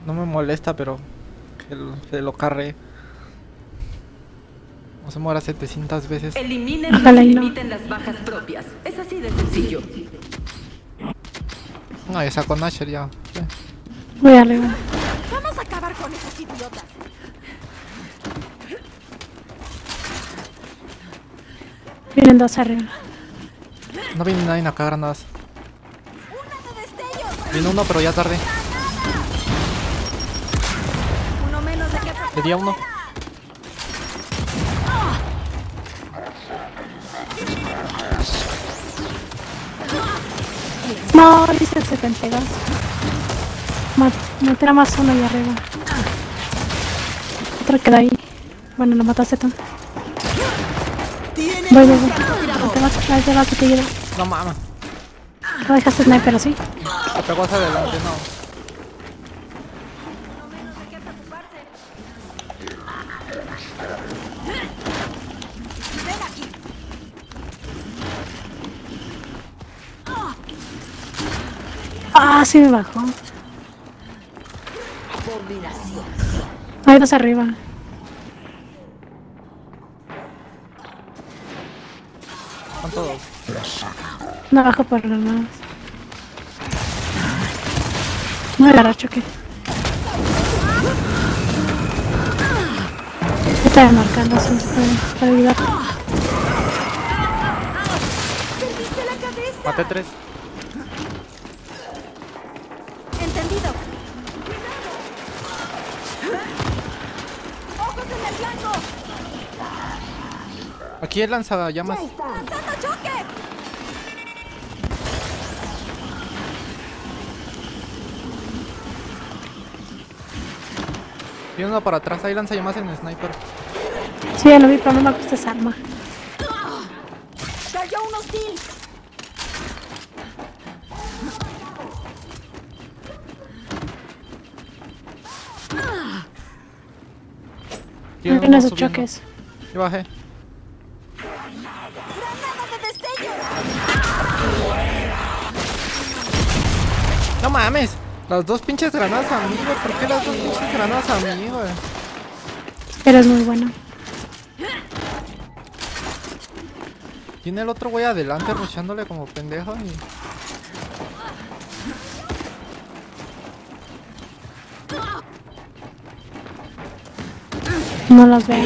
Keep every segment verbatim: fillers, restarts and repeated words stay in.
No me molesta, pero que lo, que lo carre. No se muera setecientas veces. Eliminen y limiten las bajas propias. Es así de sencillo. No, esa con Asher ya. Sí. Voy arriba. Vamos a acabar con esos idiotas. Vienen dos arriba. No viene nadie acá, granadas. ¡Una de destellos! Viene uno, pero ya tarde. Uno menos de que... Le di a uno. No, dice setenta y dos. Maté a más uno ahí arriba. Otro queda ahí. Bueno, lo mataste tú. Voy, voy, voy. Te vas, te vas, te ayudo. No mames. No dejaste sniper así. Se pegó hacia adelante, no. Ah, sí me bajó. Hay dos arriba. Con todos. No bajo por los lados. No me agarra choque. Está marcando así para, para ayudar. ¡Perdiste la cabeza! Maté tres. Entendido. ¡Ojos en el blanco! Aquí el lanzallamas. ¡Lanzando choque! Viene uno para atrás, ahí lanzallamas en el sniper. Sí, ya lo vi, pero no me gusta esa arma. ¡Cayó un hostil! Tiene Hay uno unos subiendo. choques. Yo bajé. ¡Granada de destellos! No mames. Las dos pinches granadas a mí, güey. ¿Por qué las dos pinches granadas a mí, güey? Pero es muy bueno. Tiene el otro güey adelante rushándole como pendejo y... No los veo.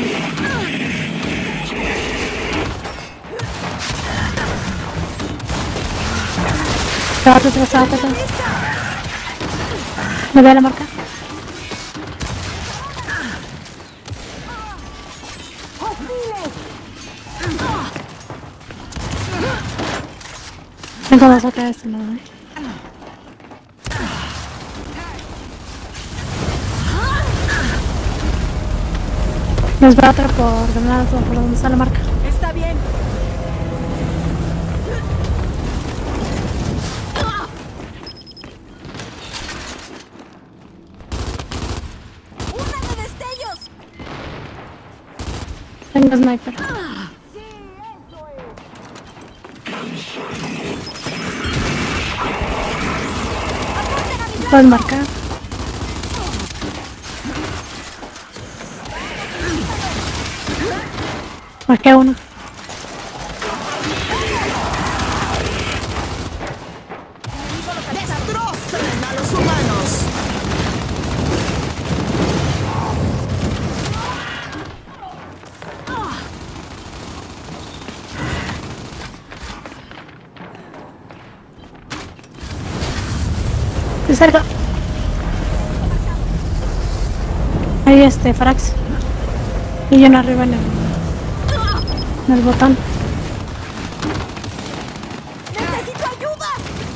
Ahora te vas a atacar. ¿Me ve la marca? Tengo dos acá de este lado, eh. Nos va a otra por granadas por donde está la marca. Está bien. ¡Una de destellos! Tengo sniper. Puedes marcar. Marqué uno. ¡Destrocen a los humanos! Estoy cerca. Ahí este, Frax. Y yo no arriba en el, en el botón. ¡Necesito ayuda!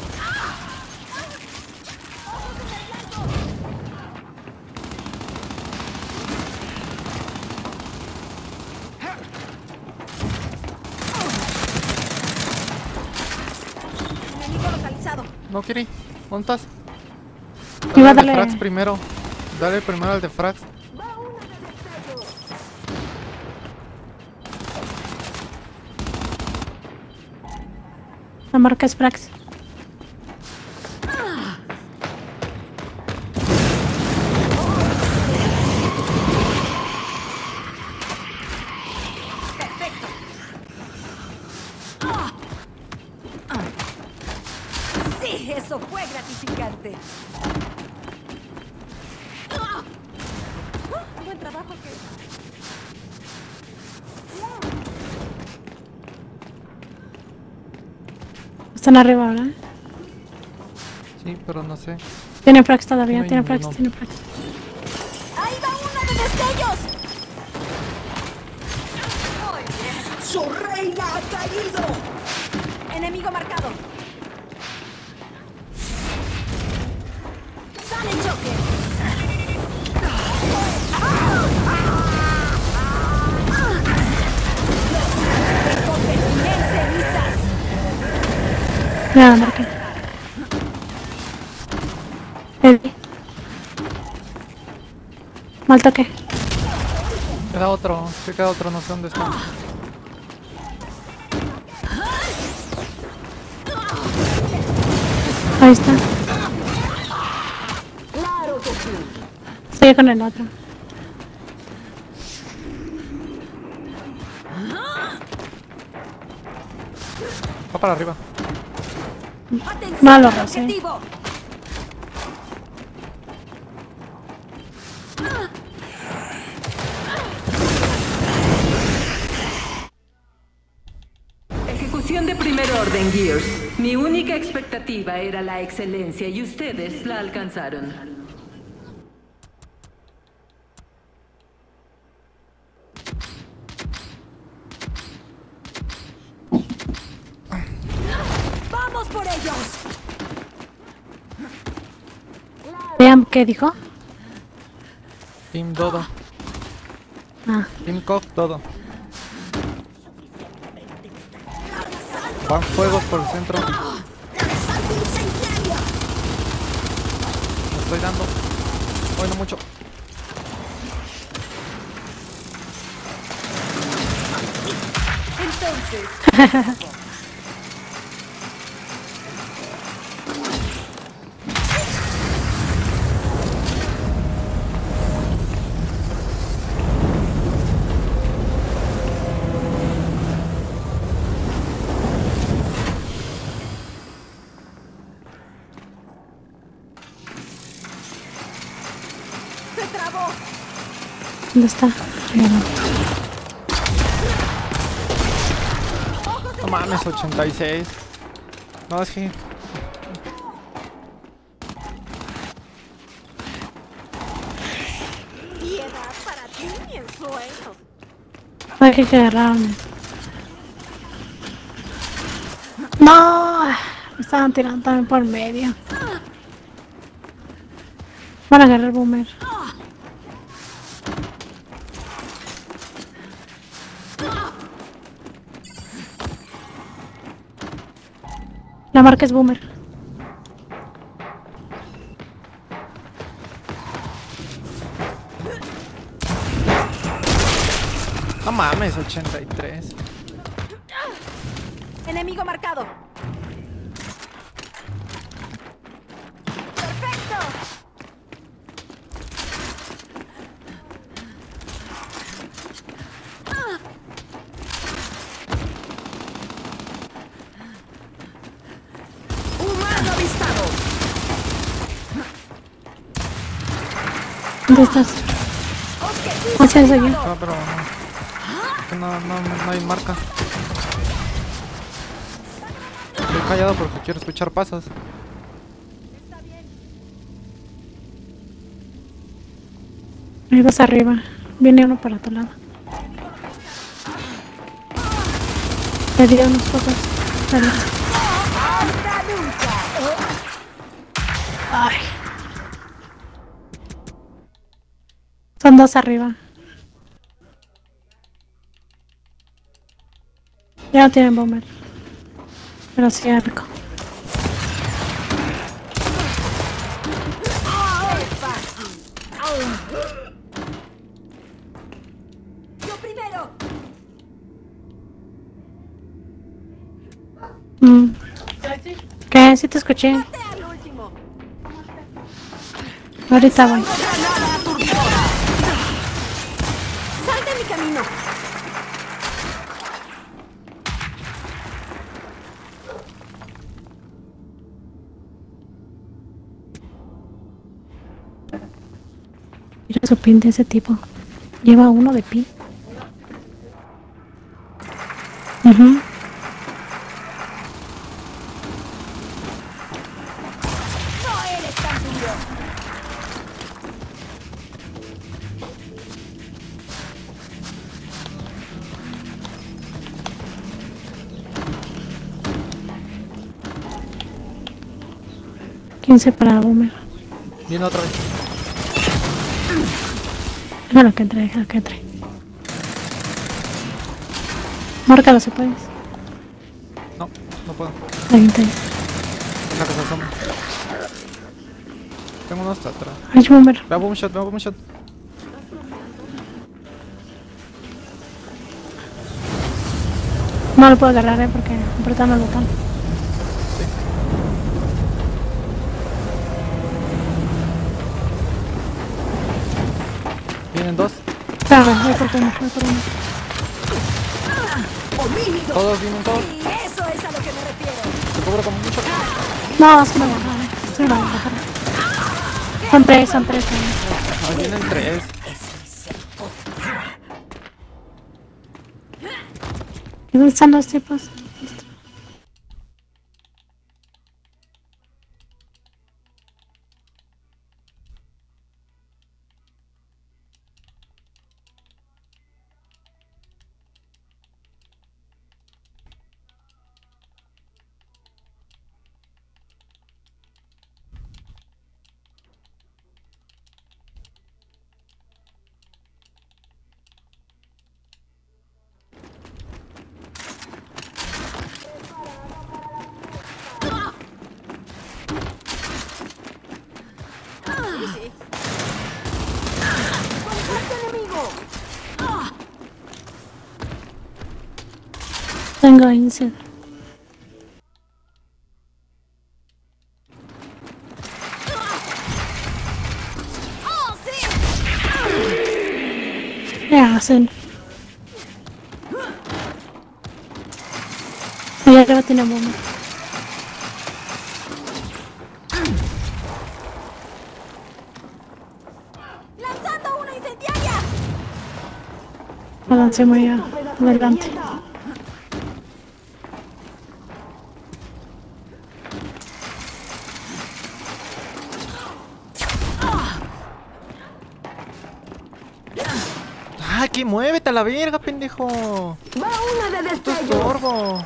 Enemigo localizado. No, Kiri. ¿Dónde estás? Iba a Dale al de darle- Frax primero. Dale primero al de Frax. La marca es Frax. Sí, eso fue gratificante. ¡Ah! ¡Ah! Buen trabajo, que. Están arriba, ¿verdad? Sí, pero no sé. Tiene frags todavía, No hay tiene frags, ninguno. tiene frags. ¡Ahí va uno de destellos! ¡Su reina ha caído! Enemigo marcado. ¡Sale choque! ¡Me convertiré en cenizas! Nada, marqué. Eddie. Mal toque. Queda otro, sí queda otro, no sé dónde está. Ahí está. Estoy con el otro. Va para arriba. ¡Atención Malo, al Rosé. objetivo! Ejecución de primer orden, Gears. Mi única expectativa era la excelencia y ustedes la alcanzaron. ¡Vamos por ellos! Vean qué dijo. Team Dodo. Ah, Team Cock Dodo. Van fuegos por el centro. Me ¡Salto incendiario! estoy dando. Bueno, mucho. Entonces, se trabó. ¿dónde está? Ahí va. No mames, ochenta y seis. No, es que... Piedad para ti, mi ensueño. Hay que agarrarme. No, me estaban tirando también por medio. Van a agarrar boomer. La marca es boomer. No mames, ochenta y tres. Enemigo marcado. ¡Perfecto! ¡Humano avistado! ¿Dónde estás? Objetivo Hacia eso yo. No, pero no. Es que no, no, no hay marca. Estoy callado porque quiero escuchar pasos. Ahí vas arriba. Viene uno para tu lado. Le di unos pocos. Dale. ¡Hasta nunca! Ay. Son dos arriba. Ya no tienen bomber. Pero sí arco. ¡Yo primero! Mm. ¿Qué? Sí te escuché. ¡Mate al último! Ahorita voy. ¡Granada turbina! ¡Sal de mi camino! Mira su pin de ese tipo. Lleva uno de pin. Uh-huh. quince para Boomer. Viene otra vez. Déjalo que entre, déjalo que entre. Márcalo si puedes. No, no puedo. Ahí está. La que se asoma. Tengo uno hasta atrás. Ay, Boomer. Ve a boom shot, ve a boom shot. No lo puedo agarrar, eh, porque apretando el botón. Vienen dos. Espérame, voy por uno, voy por uno. Todos vienen todos. Sí, eso es a lo que me refiero. Se cubro como mucho. No, se me va a bajar. Se me va a bajar. Son tres, son tres. Son. Ahí vienen tres. ¿Y dónde están los tipos? Tengo incid. ¿Qué hacen? Allá arriba tiene bomba. ¡Lanzando una incendiaria! La lancé muy adelante. ¡Ah, que muévete a la verga, pendejo! Va una de ¡Esto es destello. estorbo!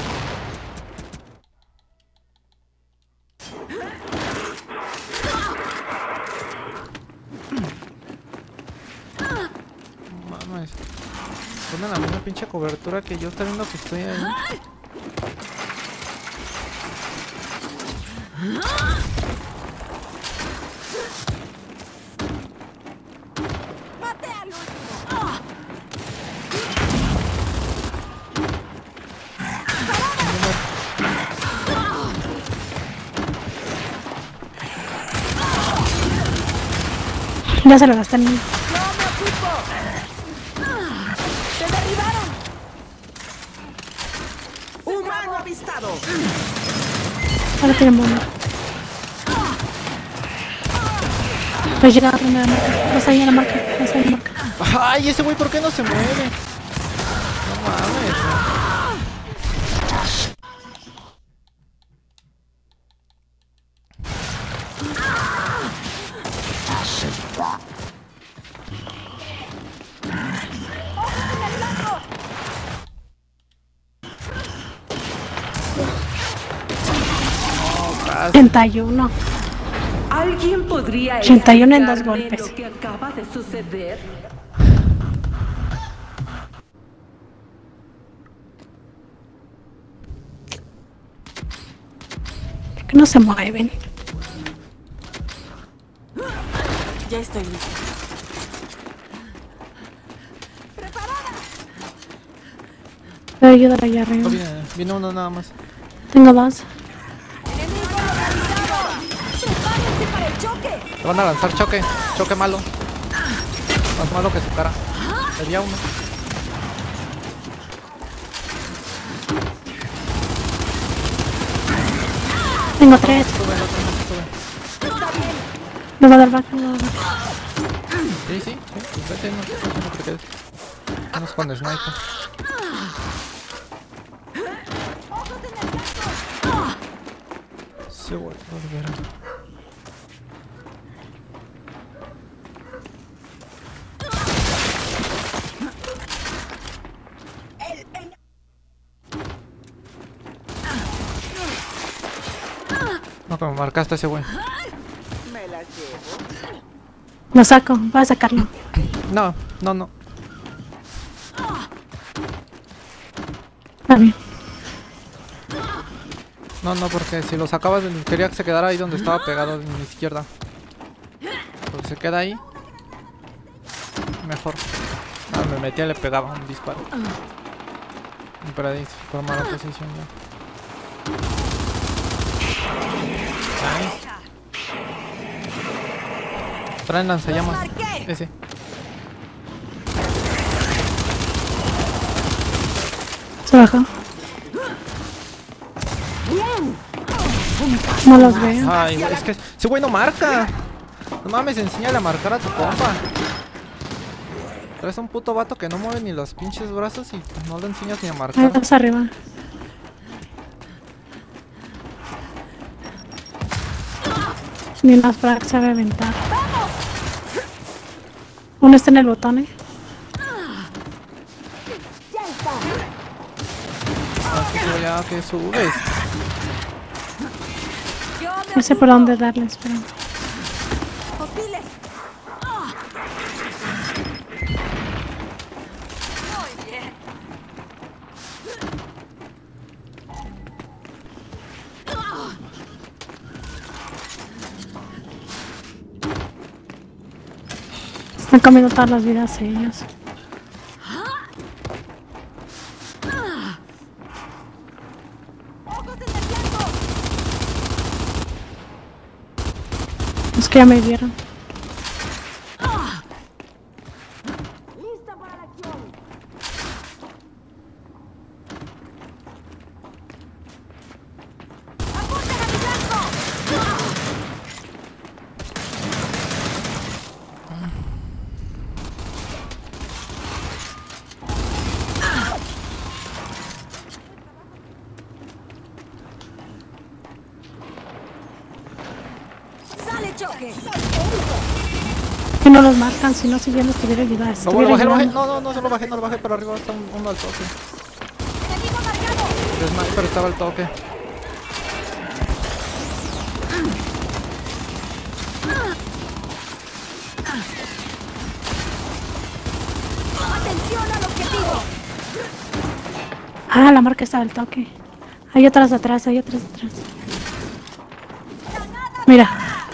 Mames. Ponen la misma pinche cobertura que yo, está viendo que estoy ahí. ¡Mate al último! Ya se lo gastan. ¡No me ocupo! ¡Se derribaron! ¡Humano avistado! Ahora tienen bomba. Pues llega la primera marca. Vas ahí a la marca. Vas ahí a la marca. ¡Ay, ese güey por qué no se mueve! No mames. ochenta y uno. ¿Alguien podría ochenta y uno en dos explicarme golpes. lo que acaba de suceder? ¿Por qué no se mueven? Ya estoy lista. Voy a ayudar allá arriba. Oh, viene, viene uno nada más. Tengo dos. ¡Enemigo localizado! ¡Prepárense para el choque! Le van a lanzar choque. Choque malo. Más malo que su cara. Había uno. Tengo tres. Sube, el otro no sube. Me va a dar back, me va a dar back. Vete, no, no, no te quedes. Vamos con sniper. Sí, güey, volverá. No, que me marcaste ese güey. Me la llevo. Lo saco, voy a sacarlo. No, no, no. Está bien. No, no, porque si lo sacabas quería que se quedara ahí donde estaba pegado en mi izquierda. Porque se queda ahí. Mejor. Ah, me metía y le pegaba un disparo. Y para ahí formar la posición ya. Nice. Traen lanzallamas. Ese. Se bajó. No los veo. Ay, güey, es que ese güey no marca. No mames, enséñale a marcar a tu compa. Traes un puto vato que no mueve ni los pinches brazos y no le enseñas ni a Ahí marcar. estás arriba. Ni las frags sabe aventar. Uno está en el botón, eh. Ah, que tú ya que subes. No sé por dónde darles, pero... Hostiles. Están comiendo todas las vidas ellos. Ojos en el blanco. Es que ya me vieron. Lista para la acción. ¡Apunten a mi blanco! ¡Sale choque! Que no los marcan, si no, si ya los tuviera ayudado. Lo voy, lo bajé, lo bajé. No, no, no se lo bajé, no lo bajé, pero arriba está un, uno al toque. ¡Enemigo marcado! El sniper estaba al toque. ¡Atención al objetivo! Ah, la marca está al toque. Hay otras atrás, hay otras atrás. Mira.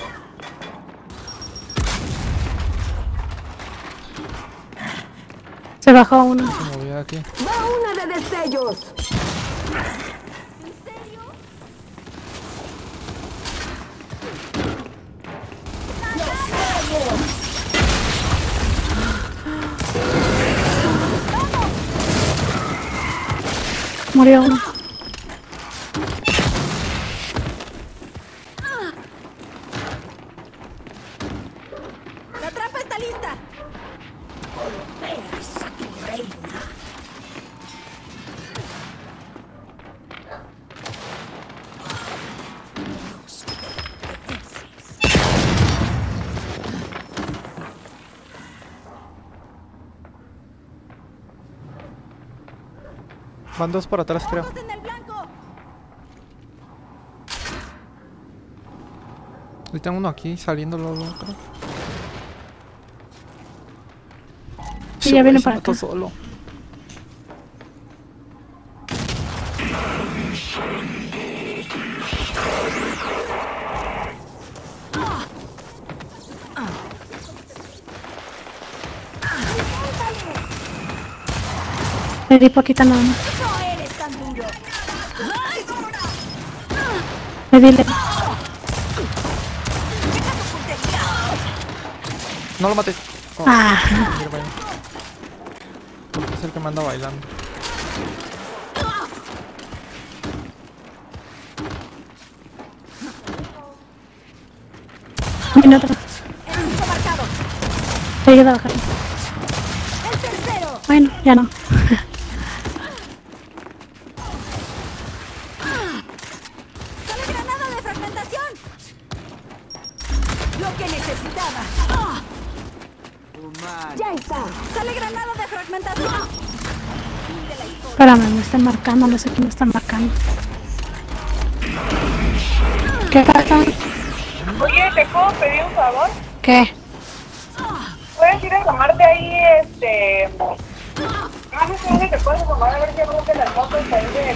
Se bajó uno. Se movió aquí. Va una de destellos. ¿En serio? Murió uno. ¡La trampa está lista! Van dos por atrás, creo. ¡Ojos en el blanco! Y tengo uno aquí saliendo luego, creo. Sí, ya viene para acá. acá. Solo. Le di poquita nada más. ¡No eres tan duro! Le di le... No lo mates. Oh, Ah. mira, vaya. Porque es el que me anda bailando. Viene otro. ¡Enemigo marcado! Te ayuda a bajar. Bueno, ya no. ¡Sale granada de fragmentación! ¡Lo que necesitaba! ¡Ah! Humano. ¡Ya está! ¡Sale granada de fragmentación! Fin de la historia. Espérame, me están marcando, no sé quién me está marcando. ¿Qué pasa? Oye, ¿te puedo pedir un favor? ¿Qué? ¿Puedes ir a tomarte ahí, este... no sé si dónde te puedes tomar a ver si abriste las motos ahí de...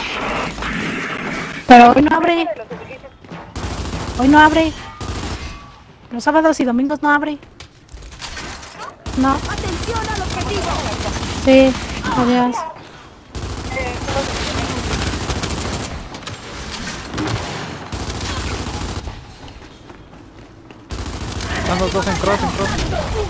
Pero hoy no abre. de los edificios? Hoy no abre. Los sábados y domingos no abre. No. ¡Atención al objetivo! Sí, adiós. Están los dos en cross, en cross.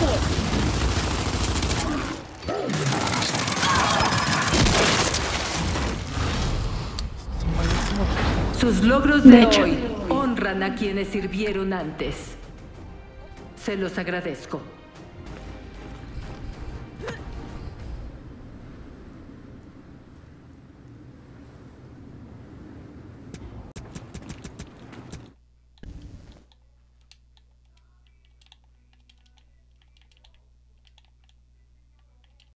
Sus logros De de, hecho. hoy honran a quienes sirvieron antes. Se los agradezco.